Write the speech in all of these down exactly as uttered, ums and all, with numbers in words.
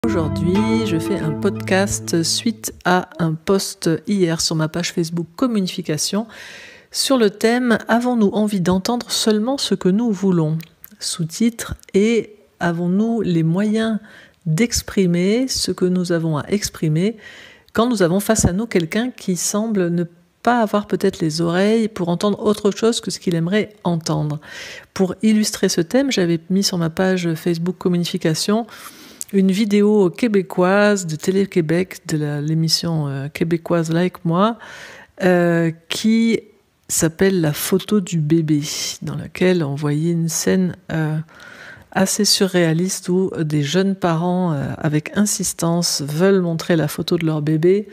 Aujourd'hui, je fais un podcast suite à un post hier sur ma page Facebook Communication sur le thème « Avons-nous envie d'entendre seulement ce que nous voulons ?» Sous-titre « Et avons-nous les moyens d'exprimer ce que nous avons à exprimer quand nous avons face à nous quelqu'un qui semble ne pas avoir peut-être les oreilles pour entendre autre chose que ce qu'il aimerait entendre ?» Pour illustrer ce thème, j'avais mis sur ma page Facebook Communication une vidéo québécoise de Télé-Québec, de la, l'émission euh, québécoise Like Moi, euh, qui s'appelle La photo du bébé, dans laquelle on voyait une scène euh, assez surréaliste où des jeunes parents, euh, avec insistance, veulent montrer la photo de leur bébé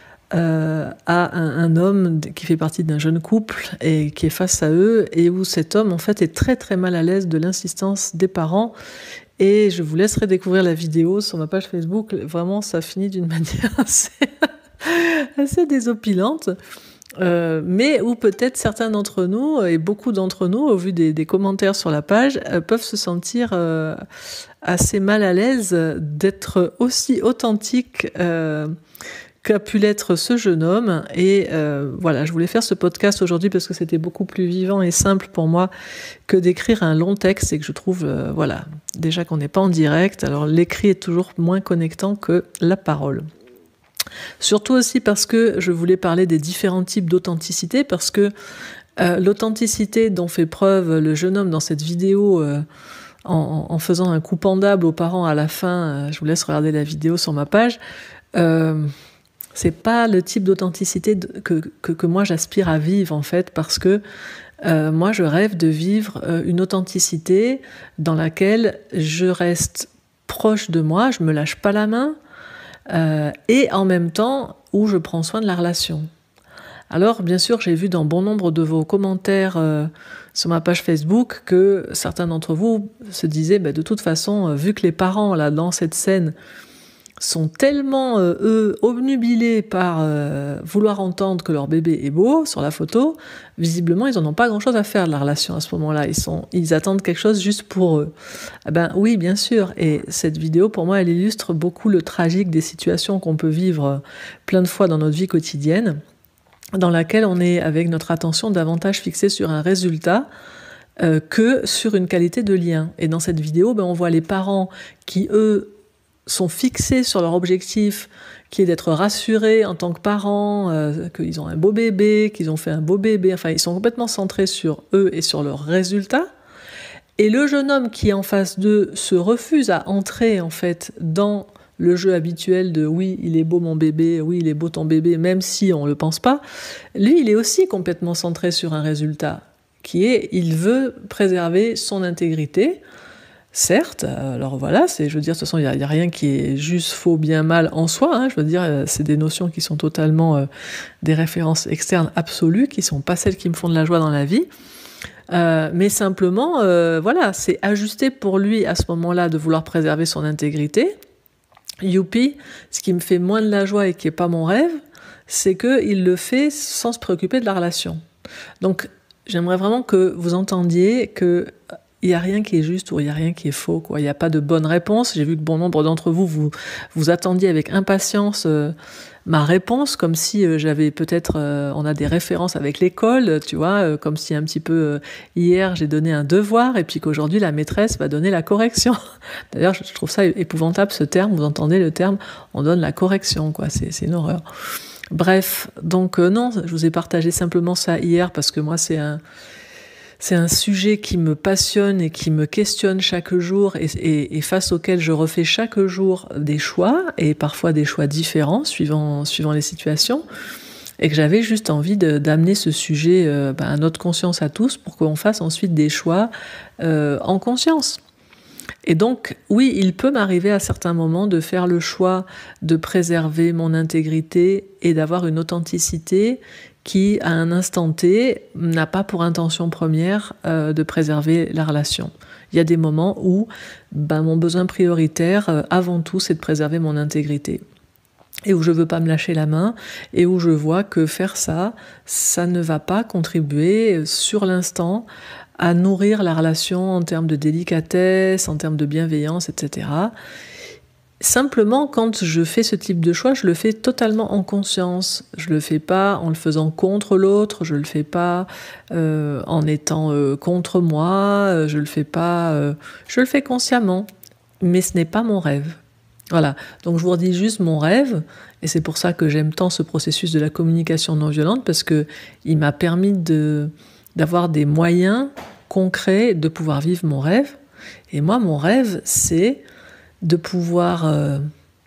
euh, à un, un homme qui fait partie d'un jeune couple et qui est face à eux, et où cet homme, en fait, est très très mal à l'aise de l'insistance des parents. Et je vous laisserai découvrir la vidéo sur ma page Facebook. Vraiment, ça finit d'une manière assez, assez désopilante. Euh, mais où peut-être certains d'entre nous, et beaucoup d'entre nous, au vu des, des commentaires sur la page, euh, peuvent se sentir euh, assez mal à l'aise d'être aussi authentique euh, qu'a pu l'être ce jeune homme. Et euh, voilà, je voulais faire ce podcast aujourd'hui parce que c'était beaucoup plus vivant et simple pour moi que d'écrire un long texte, et que je trouve, euh, voilà, déjà qu'on n'est pas en direct, alors l'écrit est toujours moins connectant que la parole. Surtout aussi parce que je voulais parler des différents types d'authenticité, parce que euh, l'authenticité dont fait preuve le jeune homme dans cette vidéo, euh, en, en faisant un coup pendable aux parents à la fin, euh, je vous laisse regarder la vidéo sur ma page, euh, c'est pas le type d'authenticité que, que, que moi j'aspire à vivre, en fait, parce que euh, moi je rêve de vivre euh, une authenticité dans laquelle je reste proche de moi, je me lâche pas la main, euh, et en même temps où je prends soin de la relation. Alors bien sûr, j'ai vu dans bon nombre de vos commentaires euh, sur ma page Facebook que certains d'entre vous se disaient bah, de toute façon, euh, vu que les parents là dans cette scène sont tellement, euh, eux, obnubilés par euh, vouloir entendre que leur bébé est beau sur la photo, visiblement, ils n'en ont pas grand-chose à faire de la relation à ce moment-là. Ils, sont, ils attendent quelque chose juste pour eux. Eh ben oui, bien sûr. Et cette vidéo, pour moi, elle illustre beaucoup le tragique des situations qu'on peut vivre plein de fois dans notre vie quotidienne, dans laquelle on est, avec notre attention, davantage fixée sur un résultat euh, que sur une qualité de lien. Et dans cette vidéo, ben, on voit les parents qui, eux, sont fixés sur leur objectif, qui est d'être rassurés en tant que parents, euh, qu'ils ont un beau bébé, qu'ils ont fait un beau bébé, enfin ils sont complètement centrés sur eux et sur leurs résultats. Et le jeune homme qui est en face d'eux se refuse à entrer en fait dans le jeu habituel de oui, il est beau mon bébé, oui, il est beau ton bébé, même si on ne le pense pas. Lui, il est aussi complètement centré sur un résultat, qui est, il veut préserver son intégrité. Certes, alors voilà, c'est, je veux dire, de toute façon, il n'y a, a rien qui est juste, faux, bien, mal en soi, hein, je veux dire, c'est des notions qui sont totalement euh, des références externes absolues, qui ne sont pas celles qui me font de la joie dans la vie, euh, mais simplement, euh, voilà, c'est ajusté pour lui à ce moment-là de vouloir préserver son intégrité. Youpi, ce qui me fait moins de la joie et qui n'est pas mon rêve, c'est qu'il le fait sans se préoccuper de la relation. Donc, j'aimerais vraiment que vous entendiez que il n'y a rien qui est juste ou il n'y a rien qui est faux, quoi. Il n'y a pas de bonne réponse. J'ai vu que bon nombre d'entre vous, vous, vous attendiez avec impatience euh, ma réponse, comme si euh, j'avais peut-être, euh, on a des références avec l'école, tu vois, euh, comme si un petit peu, euh, hier, j'ai donné un devoir et puis qu'aujourd'hui, la maîtresse va donner la correction. D'ailleurs, je trouve ça épouvantable, ce terme. Vous entendez le terme, on donne la correction, quoi. C'est, c'est une horreur. Bref, donc euh, non, je vous ai partagé simplement ça hier parce que moi, c'est un... C'est un sujet qui me passionne et qui me questionne chaque jour et, et, et face auquel je refais chaque jour des choix et parfois des choix différents suivant, suivant les situations, et que j'avais juste envie de, d'amener ce sujet euh, ben, à notre conscience à tous pour qu'on fasse ensuite des choix euh, en conscience. Et donc, oui, il peut m'arriver à certains moments de faire le choix de préserver mon intégrité et d'avoir une authenticité qui, à un instant T, n'a pas pour intention première euh, de préserver la relation. Il y a des moments où ben, mon besoin prioritaire, euh, avant tout, c'est de préserver mon intégrité. Et où je ne veux pas me lâcher la main, et où je vois que faire ça, ça ne va pas contribuer sur l'instant à nourrir la relation en termes de délicatesse, en termes de bienveillance, et cetera. Simplement, quand je fais ce type de choix, je le fais totalement en conscience. Je le fais pas en le faisant contre l'autre, je le fais pas euh, en étant euh, contre moi, je le fais pas, euh, je le fais consciemment. Mais ce n'est pas mon rêve. Voilà. Donc je vous redis juste mon rêve, et c'est pour ça que j'aime tant ce processus de la communication non violente, parce que il m'a permis de d'avoir des moyens concrets de pouvoir vivre mon rêve. Et moi, mon rêve, c'est de pouvoir euh,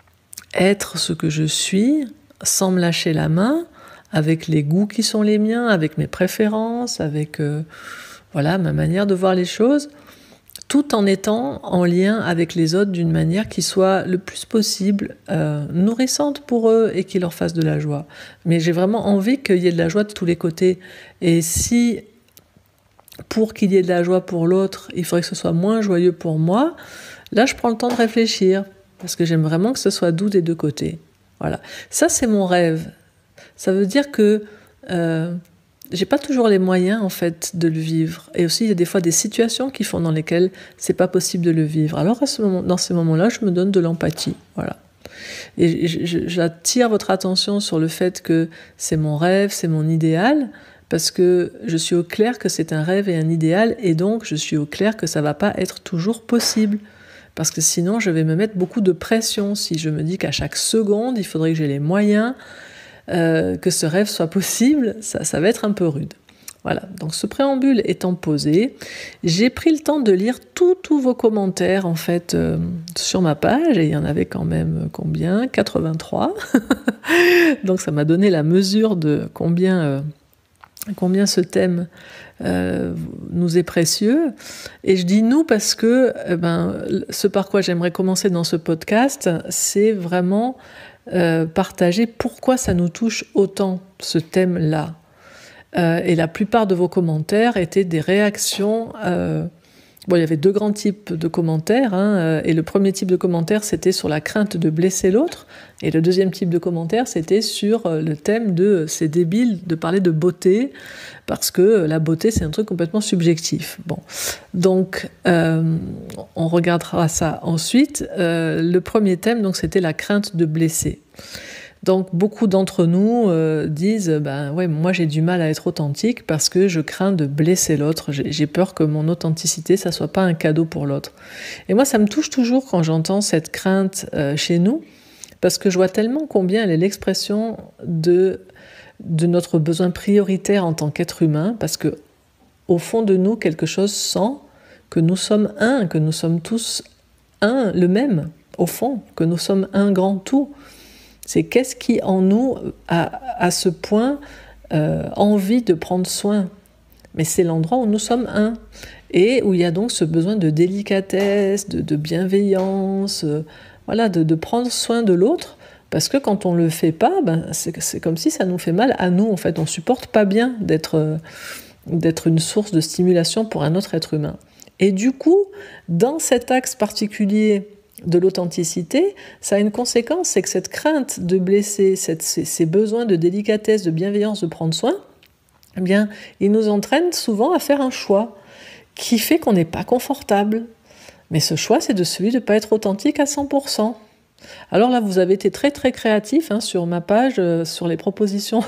être ce que je suis sans me lâcher la main, avec les goûts qui sont les miens, avec mes préférences, avec euh, voilà, ma manière de voir les choses, tout en étant en lien avec les autres d'une manière qui soit le plus possible euh, nourrissante pour eux et qui leur fasse de la joie. Mais j'ai vraiment envie qu'il y ait de la joie de tous les côtés. Et si, pour qu'il y ait de la joie pour l'autre, il faudrait que ce soit moins joyeux pour moi, là, je prends le temps de réfléchir, parce que j'aime vraiment que ce soit doux des deux côtés. Voilà. Ça, c'est mon rêve. Ça veut dire que euh, j'ai pas toujours les moyens, en fait, de le vivre. Et aussi, il y a des fois des situations qui font dans lesquelles c'est pas possible de le vivre. Alors, à ce moment, dans ces moments-là, je me donne de l'empathie. Voilà. Et j'attire votre attention sur le fait que c'est mon rêve, c'est mon idéal, parce que je suis au clair que c'est un rêve et un idéal, et donc je suis au clair que ça va pas être toujours possible. Parce que sinon, je vais me mettre beaucoup de pression si je me dis qu'à chaque seconde, il faudrait que j'ai les moyens, euh, que ce rêve soit possible, ça, ça va être un peu rude. Voilà, donc ce préambule étant posé, j'ai pris le temps de lire tous vos commentaires en fait euh, sur ma page, et il y en avait quand même combien ? quatre-vingt-trois. Donc ça m'a donné la mesure de combien, euh, combien ce thème Euh, nous est précieux. Et je dis nous parce que eh ben, ce par quoi j'aimerais commencer dans ce podcast, c'est vraiment euh, partager pourquoi ça nous touche autant, ce thème-là. Euh, et la plupart de vos commentaires étaient des réactions... Euh, bon, il y avait deux grands types de commentaires, hein, et le premier type de commentaire, c'était sur la crainte de blesser l'autre, et le deuxième type de commentaire, c'était sur le thème de « c'est débile de parler de beauté », parce que la beauté, c'est un truc complètement subjectif. Bon, donc, euh, on regardera ça ensuite. Euh, le premier thème, donc, c'était la crainte de blesser. Donc, beaucoup d'entre nous euh, disent ben, « ouais, moi, j'ai du mal à être authentique parce que je crains de blesser l'autre. J'ai, j'ai peur que mon authenticité, ça soit pas un cadeau pour l'autre. » Et moi, ça me touche toujours quand j'entends cette crainte euh, chez nous, parce que je vois tellement combien elle est l'expression de... de notre besoin prioritaire en tant qu'être humain, parce que au fond de nous, quelque chose sent que nous sommes un, que nous sommes tous un, le même, au fond, que nous sommes un grand tout. C'est qu'est-ce qui en nous a à ce point euh, envie de prendre soin. Mais c'est l'endroit où nous sommes un, et où il y a donc ce besoin de délicatesse, de, de bienveillance, euh, voilà, de, de prendre soin de l'autre. Parce que quand on ne le fait pas, ben c'est, c'est comme si ça nous fait mal à nous. En fait, on ne supporte pas bien d'être, euh, d'être une source de stimulation pour un autre être humain. Et du coup, dans cet axe particulier de l'authenticité, ça a une conséquence, c'est que cette crainte de blesser, cette, ces, ces besoins de délicatesse, de bienveillance, de prendre soin, eh bien, ils nous entraînent souvent à faire un choix qui fait qu'on n'est pas confortable. Mais ce choix, c'est de celui de ne pas être authentique à cent pour cent. Alors là, vous avez été très très créatif hein, sur ma page, euh, sur les propositions.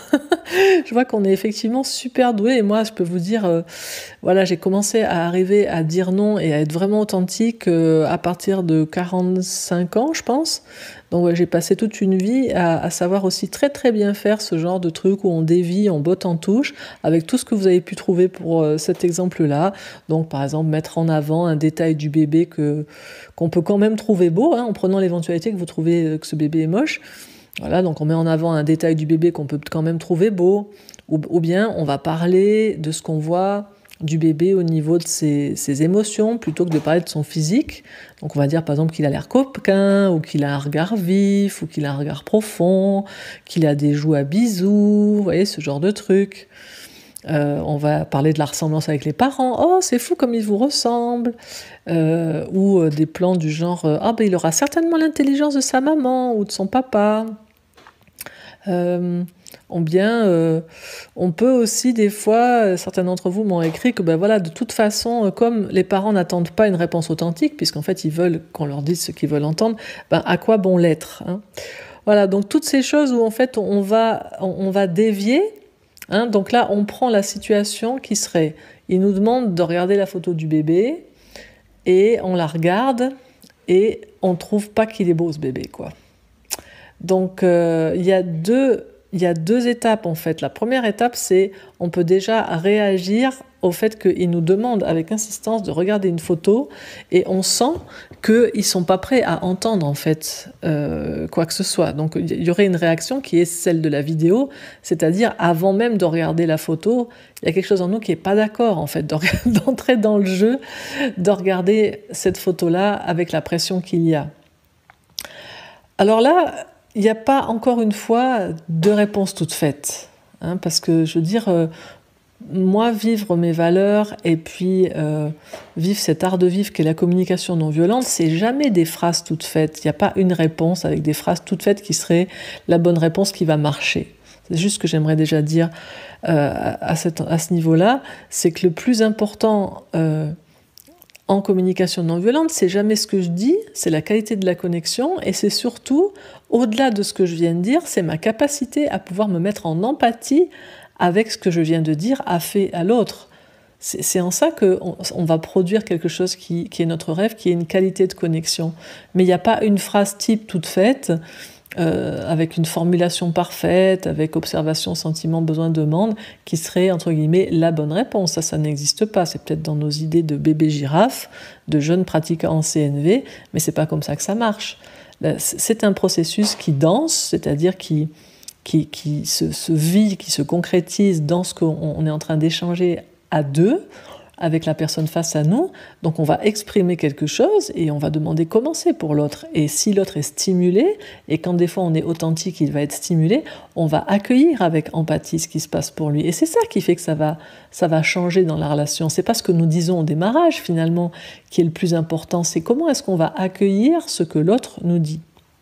Je vois qu'on est effectivement super doué, et moi, je peux vous dire, euh, voilà, j'ai commencé à arriver à dire non et à être vraiment authentique euh, à partir de quarante-cinq ans, je pense. Donc ouais, j'ai passé toute une vie à, à savoir aussi très très bien faire ce genre de truc où on dévie, on botte en touche, avec tout ce que vous avez pu trouver pour euh, cet exemple-là. Donc par exemple, mettre en avant un détail du bébé que, qu'on peut quand même trouver beau, hein, en prenant l'éventualité que vous trouvez que ce bébé est moche. Voilà, donc on met en avant un détail du bébé qu'on peut quand même trouver beau, ou, ou bien on va parler de ce qu'on voit du bébé au niveau de ses, ses émotions, plutôt que de parler de son physique. Donc on va dire par exemple qu'il a l'air coquin, ou qu'il a un regard vif, ou qu'il a un regard profond, qu'il a des joues à bisous, vous voyez, ce genre de trucs. Euh, on va parler de la ressemblance avec les parents. Oh, c'est fou comme ils vous ressemblent. Euh, ou euh, des plans du genre euh, ah ben il aura certainement l'intelligence de sa maman ou de son papa. Euh, ou bien euh, on peut aussi des fois, certains d'entre vous m'ont écrit que ben voilà, de toute façon, comme les parents n'attendent pas une réponse authentique, puisqu'en fait ils veulent qu'on leur dise ce qu'ils veulent entendre, ben à quoi bon l'être, hein? Voilà, donc toutes ces choses où en fait on va, on va dévier, hein, donc là on prend la situation qui serait, il nous demande de regarder la photo du bébé, et on la regarde, et on ne trouve pas qu'il est beau ce bébé, quoi. Donc euh, il y a deux, il y a deux étapes en fait. La première étape, c'est on peut déjà réagir au fait qu'ils nous demandent avec insistance de regarder une photo, et on sent qu'ils ne sont pas prêts à entendre en fait euh, quoi que ce soit. Donc il y aurait une réaction qui est celle de la vidéo, c'est-à-dire avant même de regarder la photo, il y a quelque chose en nous qui n'est pas d'accord en fait d'entrer dans le jeu, de regarder cette photo-là avec la pression qu'il y a. Alors là, il n'y a pas, encore une fois, de réponse toute faite. Hein, parce que, je veux dire, euh, moi, vivre mes valeurs et puis euh, vivre cet art de vivre qu'est la communication non violente, c'est jamais des phrases toutes faites. Il n'y a pas une réponse avec des phrases toutes faites qui serait la bonne réponse qui va marcher. C'est juste ce que j'aimerais déjà dire euh, à, cette, à ce niveau-là. C'est que le plus important... Euh, en communication non violente, c'est jamais ce que je dis, c'est la qualité de la connexion, et c'est surtout, au-delà de ce que je viens de dire, c'est ma capacité à pouvoir me mettre en empathie avec ce que je viens de dire à fait à l'autre. C'est en ça qu'on on va produire quelque chose qui, qui est notre rêve, qui est une qualité de connexion. Mais il n'y a pas une phrase type toute faite, Euh, avec une formulation parfaite, avec observation, sentiment, besoin, demande, qui serait, entre guillemets, la bonne réponse. Ça, ça n'existe pas. C'est peut-être dans nos idées de bébé girafe, de jeunes pratiquants en C N V, mais c'est pas comme ça que ça marche. C'est un processus qui danse, c'est-à-dire qui, qui, qui se, se vit, qui se concrétise dans ce qu'on est en train d'échanger à deux, avec la personne face à nous. Donc on va exprimer quelque chose et on va demander comment c'est pour l'autre. Et si l'autre est stimulé, et quand des fois on est authentique, il va être stimulé, on va accueillir avec empathie ce qui se passe pour lui. Et c'est ça qui fait que ça va, ça va changer dans la relation. C'est pas ce que nous disons au démarrage finalement qui est le plus important, c'est comment est-ce qu'on va accueillir ce que l'autre nous dit.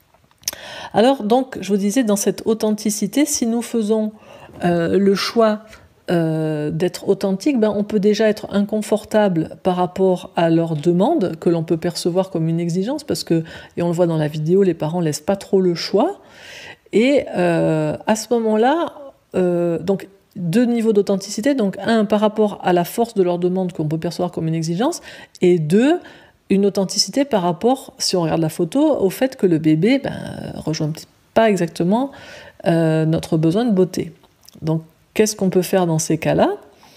Alors donc, je vous disais, dans cette authenticité, si nous faisons euh, le choix Euh, d'être authentique, ben on peut déjà être inconfortable par rapport à leurs demandes que l'on peut percevoir comme une exigence, parce que, et on le voit dans la vidéo, les parents laissent pas trop le choix. Et euh, à ce moment-là, euh, donc deux niveaux d'authenticité, donc un par rapport à la force de leur demande qu'on peut percevoir comme une exigence, et deux, une authenticité par rapport, si on regarde la photo, au fait que le bébé ben, rejoint pas exactement euh, notre besoin de beauté. Donc qu'est-ce qu'on peut faire dans ces cas-là?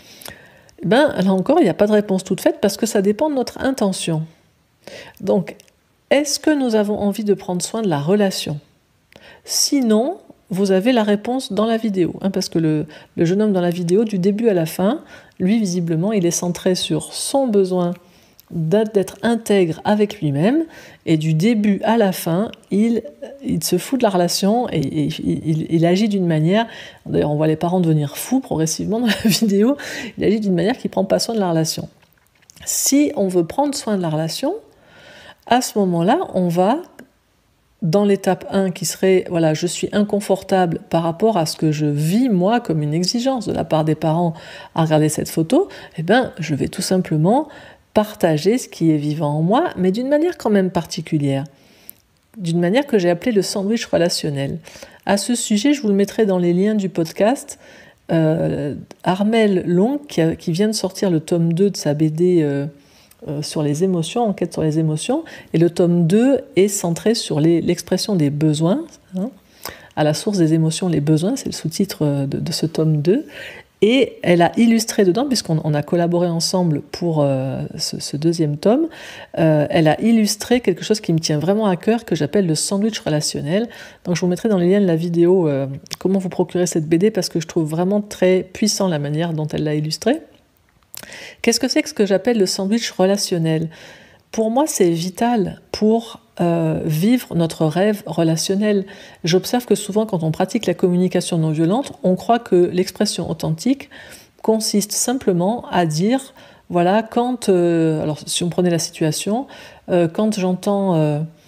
Ben, là encore, il n'y a pas de réponse toute faite parce que ça dépend de notre intention. Donc, est-ce que nous avons envie de prendre soin de la relation? Sinon, vous avez la réponse dans la vidéo, hein, parce que le, le jeune homme dans la vidéo, du début à la fin, lui, visiblement, il est centré sur son besoin d'être intègre avec lui-même, et du début à la fin, il, il se fout de la relation et, et il, il, il agit d'une manière, d'ailleurs on voit les parents devenir fous progressivement dans la vidéo, il agit d'une manière qui ne prend pas soin de la relation. Si on veut prendre soin de la relation, à ce moment-là, on va, dans l'étape un qui serait, voilà, je suis inconfortable par rapport à ce que je vis moi comme une exigence de la part des parents à regarder cette photo, eh ben, je vais tout simplement partager ce qui est vivant en moi, mais d'une manière quand même particulière, d'une manière que j'ai appelée le sandwich relationnel. À ce sujet, je vous le mettrai dans les liens du podcast, euh, Armelle Long, qui, a, qui vient de sortir le tome deux de sa B D euh, euh, sur les émotions, Enquête sur les émotions, et le tome deux est centré sur les, l'expression des besoins, hein, à la source des émotions, les besoins, c'est le sous-titre de, de ce tome deux, et elle a illustré dedans, puisqu'on on a collaboré ensemble pour euh, ce, ce deuxième tome, euh, elle a illustré quelque chose qui me tient vraiment à cœur, que j'appelle le sandwich relationnel. Donc je vous mettrai dans les liens de la vidéo euh, comment vous procurer cette B D, parce que je trouve vraiment très puissant la manière dont elle l'a illustré. Qu'est-ce que c'est que ce que j'appelle le sandwich relationnel? Pour moi, c'est vital pour euh, vivre notre rêve relationnel. J'observe que souvent, quand on pratique la communication non violente, on croit que l'expression authentique consiste simplement à dire, voilà, quand, euh, alors si on prenait la situation, euh, quand j'entends euh,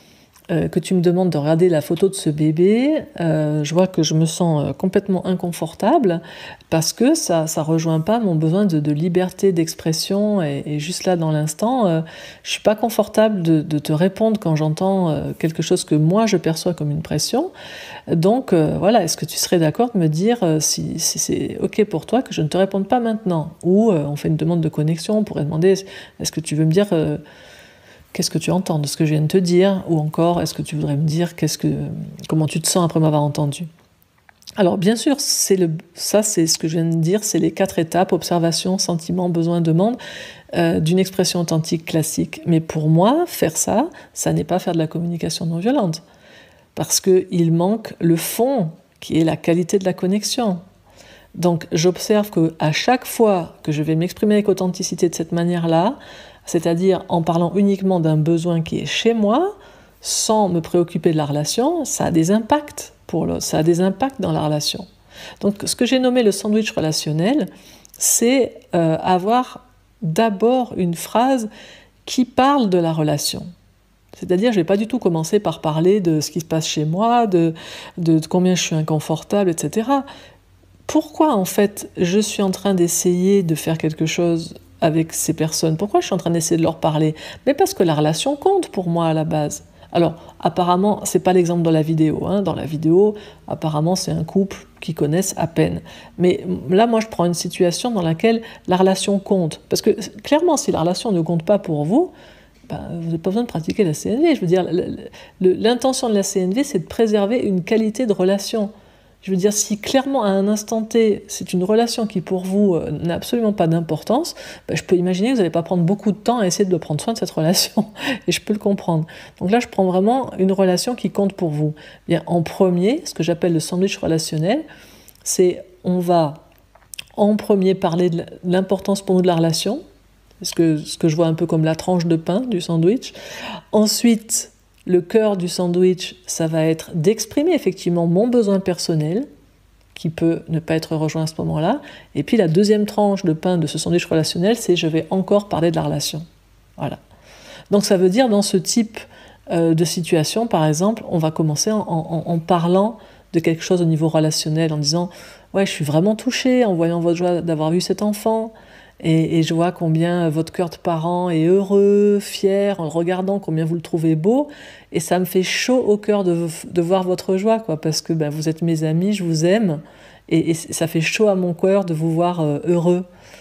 euh, que tu me demandes de regarder la photo de ce bébé, euh, je vois que je me sens complètement inconfortable parce que ça ça rejoint pas mon besoin de, de liberté d'expression et, et juste là dans l'instant, euh, je suis pas confortable de, de te répondre quand j'entends euh, quelque chose que moi je perçois comme une pression. Donc euh, voilà, est-ce que tu serais d'accord de me dire euh, si, si c'est ok pour toi que je ne te réponde pas maintenant, ou euh, on fait une demande de connexion, on pourrait demander est-ce que tu veux me dire euh, qu'est-ce que tu entends de ce que je viens de te dire, ou encore est-ce que tu voudrais me dire qu'est-ce que, comment tu te sens après m'avoir entendu. Alors bien sûr, c'est le, ça c'est ce que je viens de dire, c'est les quatre étapes, observation, sentiment, besoin, demande, euh, d'une expression authentique classique. Mais pour moi, faire ça, ça n'est pas faire de la communication non violente, parce qu'il manque le fond, qui est la qualité de la connexion. Donc j'observe qu'à chaque fois que je vais m'exprimer avec authenticité de cette manière-là, c'est-à-dire en parlant uniquement d'un besoin qui est chez moi, sans me préoccuper de la relation, ça a des impacts pour le, ça a des impacts dans la relation. Donc ce que j'ai nommé le sandwich relationnel, c'est euh, avoir d'abord une phrase qui parle de la relation. C'est-à-dire, je ne vais pas du tout commencer par parler de ce qui se passe chez moi, de, de, de combien je suis inconfortable, et cetera. Pourquoi, en fait, je suis en train d'essayer de faire quelque chose avec ces personnes? Pourquoi je suis en train d'essayer de leur parler? Mais parce que la relation compte pour moi à la base. Alors, apparemment, c'est pas l'exemple dans la vidéo. Hein. Dans la vidéo, apparemment, c'est un couple qui connaissent à peine. Mais là, moi, je prends une situation dans laquelle la relation compte. Parce que, clairement, si la relation ne compte pas pour vous, ben, vous n'avez pas besoin de pratiquer la C N V. Je veux dire, l'intention de la C N V, c'est de préserver une qualité de relation. Je veux dire, si clairement, à un instant T, c'est une relation qui, pour vous, euh, n'a absolument pas d'importance, ben, je peux imaginer que vous n'allez pas prendre beaucoup de temps à essayer de prendre soin de cette relation. Et je peux le comprendre. Donc là, je prends vraiment une relation qui compte pour vous. Bien, en premier, ce que j'appelle le sandwich relationnel, c'est on va en premier parler de l'importance pour nous de la relation, ce que, ce que je vois un peu comme la tranche de pain du sandwich. Ensuite, le cœur du sandwich, ça va être d'exprimer effectivement mon besoin personnel, qui peut ne pas être rejoint à ce moment-là. Et puis la deuxième tranche de pain de ce sandwich relationnel, c'est je vais encore parler de la relation. Voilà. Donc ça veut dire, dans ce type euh, de situation, par exemple, on va commencer en, en, en parlant de quelque chose au niveau relationnel, en disant « Ouais, je suis vraiment touchée en voyant votre joie d'avoir vu cet enfant. » Et, et je vois combien votre cœur de parent est heureux, fier, en le regardant, combien vous le trouvez beau. Et ça me fait chaud au cœur de, de voir votre joie, quoi, parce que ben, vous êtes mes amis, je vous aime. Et, et ça fait chaud à mon cœur de vous voir euh, heureux.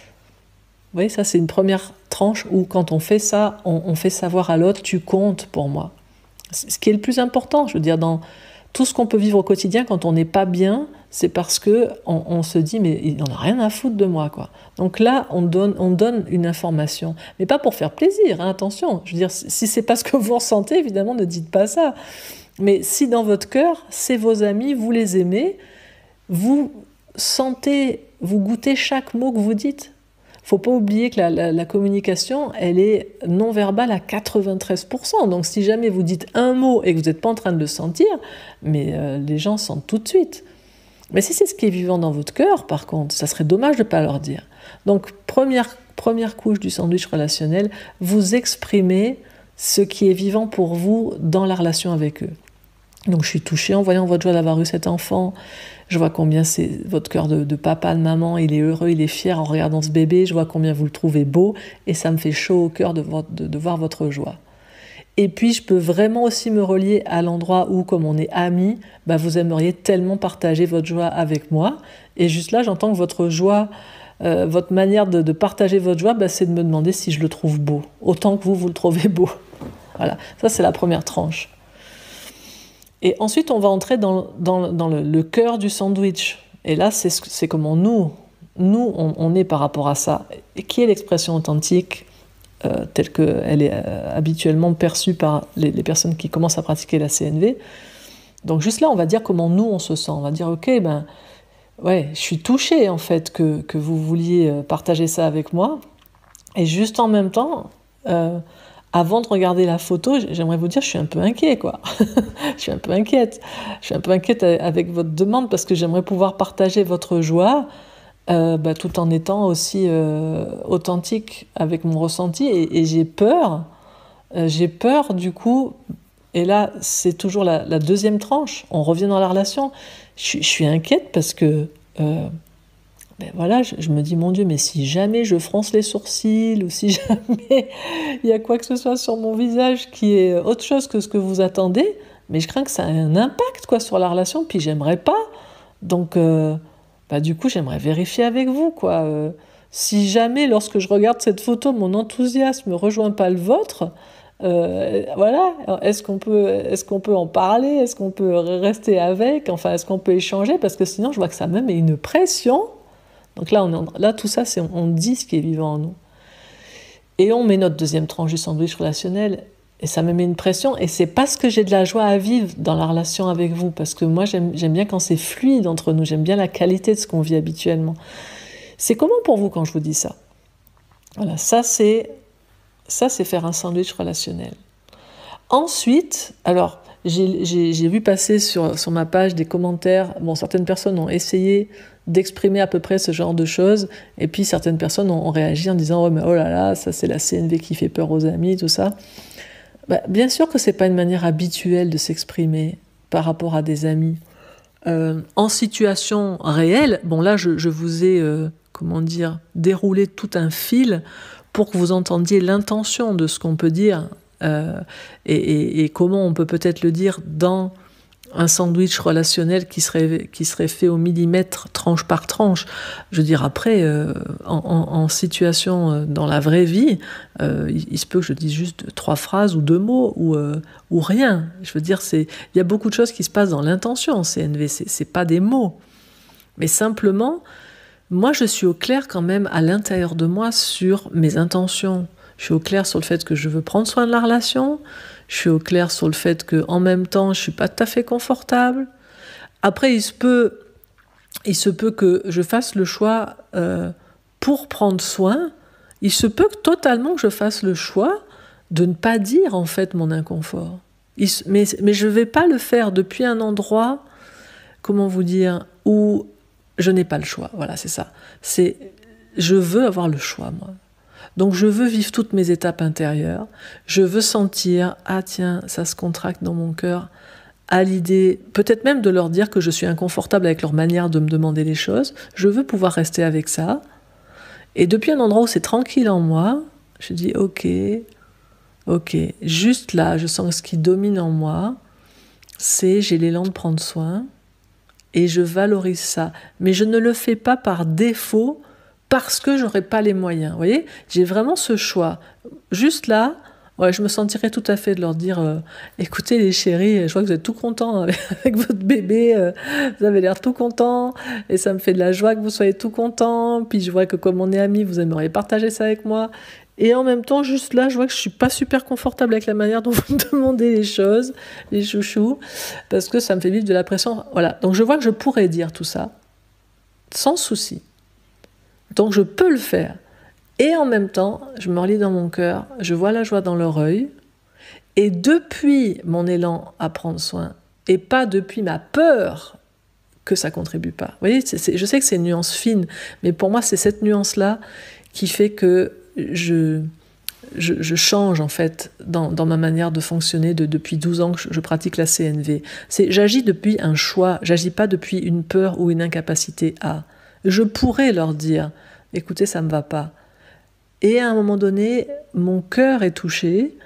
Vous voyez, ça c'est une première tranche où quand on fait ça, on, on fait savoir à l'autre, tu comptes pour moi. Ce qui est le plus important, je veux dire, dans tout ce qu'on peut vivre au quotidien, quand on n'est pas bien, c'est parce que on, on se dit mais il n'en a rien à foutre de moi, quoi. Donc là, on donne, on donne une information, mais pas pour faire plaisir, hein, attention. Je veux dire, si c'est pas ce que vous ressentez, évidemment, ne dites pas ça. Mais si dans votre cœur, c'est vos amis, vous les aimez, vous sentez, vous goûtez chaque mot que vous dites. Faut pas oublier que la, la, la communication, elle est non-verbale à quatre-vingt-treize pour cent. Donc si jamais vous dites un mot et que vous n'êtes pas en train de le sentir, mais euh, les gens sentent tout de suite. Mais si c'est ce qui est vivant dans votre cœur, par contre, ça serait dommage de ne pas leur dire. Donc première, première couche du sandwich relationnel, vous exprimez ce qui est vivant pour vous dans la relation avec eux. Donc je suis touchée en voyant votre joie d'avoir eu cet enfant. Je vois combien c'est votre cœur de, de papa, de maman, il est heureux, il est fier en regardant ce bébé. Je vois combien vous le trouvez beau et ça me fait chaud au cœur de, de, de voir votre joie. Et puis je peux vraiment aussi me relier à l'endroit où, comme on est amis, bah, vous aimeriez tellement partager votre joie avec moi. Et juste là, j'entends que votre joie, euh, votre manière de, de partager votre joie, bah, c'est de me demander si je le trouve beau, autant que vous, vous le trouvez beau. Voilà, ça c'est la première tranche. Et ensuite, on va entrer dans, dans, dans le, le cœur du sandwich. Et là, c'est, c'est comment nous, nous on, on est par rapport à ça. Et qui est l'expression authentique euh, telle qu'elle est euh, habituellement perçue par les, les personnes qui commencent à pratiquer la C N V. Donc juste là, on va dire comment nous, on se sent. On va dire, ok, ben, ouais, je suis touchée en fait que, que vous vouliez partager ça avec moi. Et juste en même temps... Euh, Avant de regarder la photo, j'aimerais vous dire, je suis un peu inquiet, quoi. je suis un peu inquiète. Je suis un peu inquiète avec votre demande parce que j'aimerais pouvoir partager votre joie euh, bah, tout en étant aussi euh, authentique avec mon ressenti. Et, et j'ai peur, euh, j'ai peur du coup Et là, c'est toujours la, la deuxième tranche. On revient dans la relation. Je, je suis inquiète parce que, euh, ben voilà, je, je me dis, mon Dieu, mais si jamais je fronce les sourcils ou si jamais il y a quoi que ce soit sur mon visage qui est autre chose que ce que vous attendez, mais je crains que ça ait un impact quoi, sur la relation, puis j'aimerais pas. Donc, euh, bah, du coup, j'aimerais vérifier avec vous, quoi. Euh, si jamais, lorsque je regarde cette photo, mon enthousiasme ne rejoint pas le vôtre, euh, voilà, est-ce qu'on peut, est-ce qu'on peut en parler? Est-ce qu'on peut rester avec? Enfin, est-ce qu'on peut échanger? Parce que sinon, je vois que ça me met une pression. Donc là, on est en, là tout ça, c'est, on dit ce qui est vivant en nous. Et on met notre deuxième tranche du sandwich relationnel, et ça me met une pression, et c'est parce que j'ai de la joie à vivre dans la relation avec vous, parce que moi, j'aime, j'aime bien quand c'est fluide entre nous, j'aime bien la qualité de ce qu'on vit habituellement. C'est comment pour vous quand je vous dis ça? Voilà, ça c'est, ça c'est faire un sandwich relationnel. Ensuite, alors, j'ai, j'ai, j'ai vu passer sur, sur ma page des commentaires, bon, certaines personnes ont essayé d'exprimer à peu près ce genre de choses, et puis certaines personnes ont, ont réagi en disant « Oh, mais oh là là, ça c'est la C N V qui fait peur aux amis, tout ça ». Bah, bien sûr que c'est pas une manière habituelle de s'exprimer par rapport à des amis. Euh, en situation réelle, bon là je, je vous ai, euh, comment dire, déroulé tout un fil pour que vous entendiez l'intention de ce qu'on peut dire euh, et, et, et comment on peut peut-être le dire dans un sandwich relationnel qui serait, qui serait fait au millimètre, tranche par tranche. Je veux dire, après, euh, en, en, en situation, euh, dans la vraie vie, euh, il, il se peut que je dise juste trois phrases ou deux mots ou, euh, ou rien. Je veux dire, c'est, il y a beaucoup de choses qui se passent dans l'intention en C N V, c'est, c'est pas des mots. Mais simplement, moi, je suis au clair quand même à l'intérieur de moi sur mes intentions. Je suis au clair sur le fait que je veux prendre soin de la relation. Je suis au clair sur le fait qu'en même temps, je ne suis pas tout à fait confortable. Après, il se peut, il se peut que je fasse le choix euh, pour prendre soin. Il se peut que, totalement que je fasse le choix de ne pas dire, en fait, mon inconfort. Il, mais, mais je ne vais pas le faire depuis un endroit, comment vous dire, où je n'ai pas le choix. Voilà, c'est ça. C'est, je veux avoir le choix, moi. Donc je veux vivre toutes mes étapes intérieures, je veux sentir, ah tiens, ça se contracte dans mon cœur, à l'idée, peut-être même de leur dire que je suis inconfortable avec leur manière de me demander les choses, je veux pouvoir rester avec ça, et depuis un endroit où c'est tranquille en moi, je dis ok, ok, juste là, je sens que ce qui domine en moi, c'est j'ai l'élan de prendre soin, et je valorise ça, mais je ne le fais pas par défaut, parce que j'aurais pas les moyens. Vous voyez, j'ai vraiment ce choix. Juste là, ouais, je me sentirais tout à fait de leur dire euh, écoutez les chéris, je vois que vous êtes tout contents avec, avec votre bébé, euh, vous avez l'air tout contents, et ça me fait de la joie que vous soyez tout contents, puis je vois que comme on est amis, vous aimeriez partager ça avec moi. Et en même temps, juste là, je vois que je suis pas super confortable avec la manière dont vous me demandez les choses, les chouchous, parce que ça me fait vivre de la pression. Voilà. Donc je vois que je pourrais dire tout ça, sans souci. Donc je peux le faire. Et en même temps, je me relis dans mon cœur, je vois la joie dans leur œil, et depuis mon élan à prendre soin, et pas depuis ma peur que ça contribue pas. Vous voyez, c'est, c'est, je sais que c'est une nuance fine, mais pour moi, c'est cette nuance-là qui fait que je, je, je change, en fait, dans, dans ma manière de fonctionner de, depuis douze ans que je, je pratique la C N V. C'est, j'agis depuis un choix, j'agis pas depuis une peur ou une incapacité à. Je pourrais leur dire, écoutez, ça ne me va pas. Et à un moment donné, mon cœur est touché.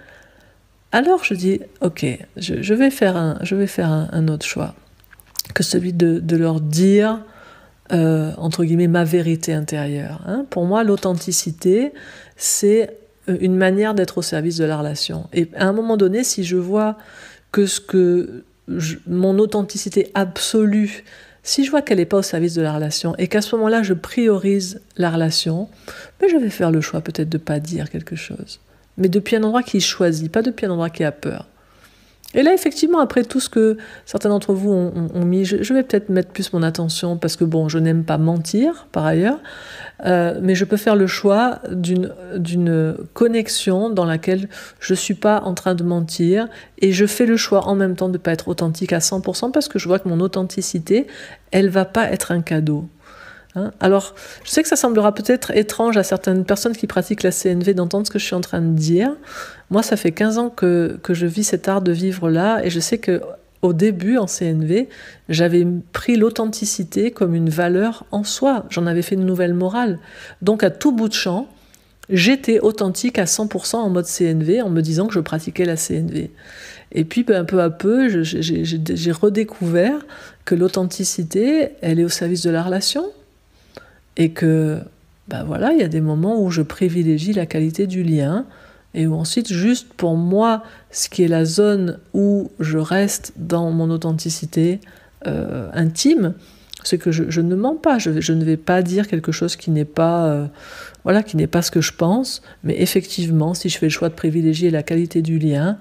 Alors je dis, ok, je, je vais faire, un, je vais faire un, un autre choix que celui de, de leur dire, euh, entre guillemets, ma vérité intérieure. Hein. Pour moi, l'authenticité, c'est une manière d'être au service de la relation. Et à un moment donné, si je vois que, ce que je, mon authenticité absolue, si je vois qu'elle n'est pas au service de la relation et qu'à ce moment-là, je priorise la relation, ben je vais faire le choix peut-être de ne pas dire quelque chose. Mais depuis un endroit qui choisit, pas depuis un endroit qui a peur. Et là, effectivement, après tout ce que certains d'entre vous ont, ont, ont mis, je, je vais peut-être mettre plus mon attention parce que, bon, je n'aime pas mentir, par ailleurs, euh, mais je peux faire le choix d'une, d'une connexion dans laquelle je ne suis pas en train de mentir et je fais le choix en même temps de ne pas être authentique à cent pour cent parce que je vois que mon authenticité, elle ne va pas être un cadeau. Hein. Alors, je sais que ça semblera peut-être étrange à certaines personnes qui pratiquent la C N V d'entendre ce que je suis en train de dire. Moi, ça fait quinze ans que, que je vis cet art de vivre-là, et je sais qu'au début, en C N V, j'avais pris l'authenticité comme une valeur en soi. J'en avais fait une nouvelle morale. Donc, à tout bout de champ, j'étais authentique à cent pour cent en mode C N V, en me disant que je pratiquais la C N V. Et puis, ben, peu à peu, je, j'ai, j'ai, j'ai redécouvert que l'authenticité, elle est au service de la relation. Et que, ben voilà, il y a des moments où je privilégie la qualité du lien, et où ensuite, juste pour moi, ce qui est la zone où je reste dans mon authenticité euh, intime, c'est que je, je ne mens pas, je, je ne vais pas dire quelque chose qui n'est pas, euh, voilà, qui n'est pas ce que je pense, mais effectivement, si je fais le choix de privilégier la qualité du lien,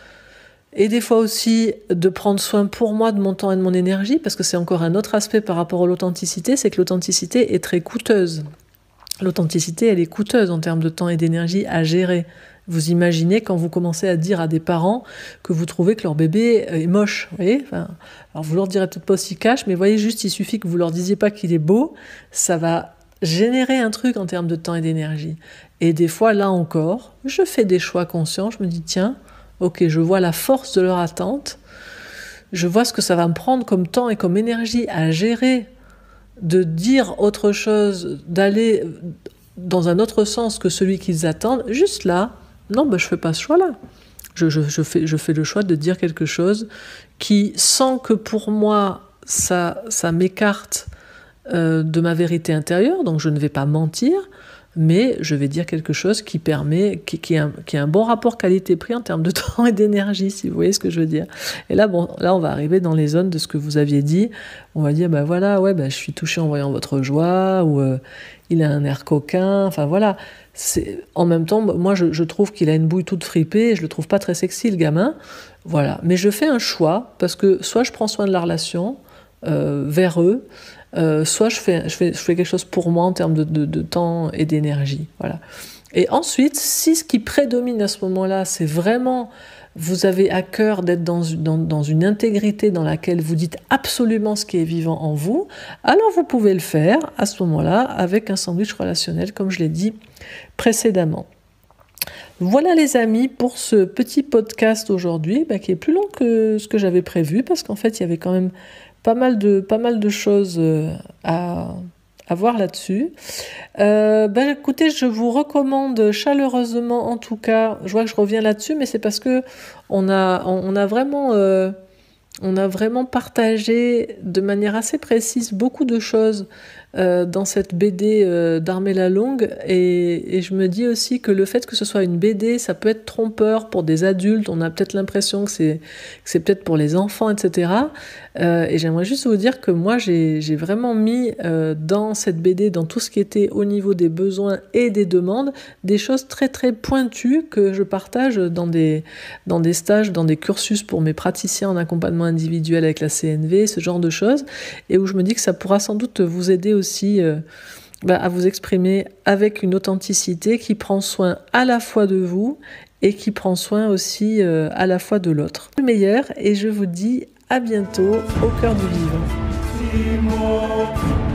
et des fois aussi de prendre soin pour moi de mon temps et de mon énergie, parce que c'est encore un autre aspect par rapport à l'authenticité, c'est que l'authenticité est très coûteuse. L'authenticité, elle est coûteuse en termes de temps et d'énergie à gérer. Vous imaginez quand vous commencez à dire à des parents que vous trouvez que leur bébé est moche, vous voyez, enfin, alors vous leur direz peut-être pas aussi cash, mais voyez juste, il suffit que vous leur disiez pas qu'il est beau, ça va générer un truc en termes de temps et d'énergie. Et des fois, là encore, je fais des choix conscients, je me dis, tiens, ok, je vois la force de leur attente, je vois ce que ça va me prendre comme temps et comme énergie à gérer, de dire autre chose, d'aller dans un autre sens que celui qu'ils attendent, juste là, non, ben, je ne fais pas ce choix-là. Je, je, je, fais, je fais le choix de dire quelque chose qui, sans que pour moi, ça, ça m'écarte euh, de ma vérité intérieure, donc je ne vais pas mentir, mais je vais dire quelque chose qui permet, qui, qui, a un, qui a un bon rapport qualité-prix en termes de temps et d'énergie, si vous voyez ce que je veux dire. Et là, bon, là, on va arriver dans les zones de ce que vous aviez dit. On va dire, ben voilà, ouais, ben je suis touchée en voyant votre joie, ou euh, il a un air coquin, enfin voilà. C'est, en même temps, moi, je, je trouve qu'il a une bouille toute fripée, et je le trouve pas très sexy, le gamin. Voilà. Mais je fais un choix, parce que soit je prends soin de la relation euh, vers eux, Euh, soit je fais, je, fais, je fais quelque chose pour moi en termes de, de, de temps et d'énergie. Voilà. Et ensuite, si ce qui prédomine à ce moment-là, c'est vraiment, vous avez à cœur d'être dans, dans, dans une intégrité dans laquelle vous dites absolument ce qui est vivant en vous, alors vous pouvez le faire à ce moment-là avec un sandwich relationnel, comme je l'ai dit précédemment. Voilà les amis pour ce petit podcast aujourd'hui, bah, qui est plus long que ce que j'avais prévu, parce qu'en fait il y avait quand même pas mal de, pas mal de choses à, à voir là-dessus. Euh, ben écoutez, je vous recommande chaleureusement, en tout cas, je vois que je reviens là-dessus, mais c'est parce que on a, on a vraiment... Euh, on a vraiment partagé de manière assez précise beaucoup de choses euh, dans cette B D euh, d'Armée Lalonde, et, et je me dis aussi que le fait que ce soit une B D, ça peut être trompeur pour des adultes, on a peut-être l'impression que c'est, que c'est peut-être pour les enfants, et cetera. Euh, et j'aimerais juste vous dire que moi, j'ai, j'ai vraiment mis euh, dans cette B D, dans tout ce qui était au niveau des besoins et des demandes, des choses très très pointues que je partage dans des, dans des stages, dans des cursus pour mes praticiens en accompagnement individuel avec la C N V, ce genre de choses, et où je me dis que ça pourra sans doute vous aider aussi euh, bah, à vous exprimer avec une authenticité qui prend soin à la fois de vous et qui prend soin aussi euh, à la fois de l'autre. Le meilleur, et je vous dis à bientôt au cœur du vivant.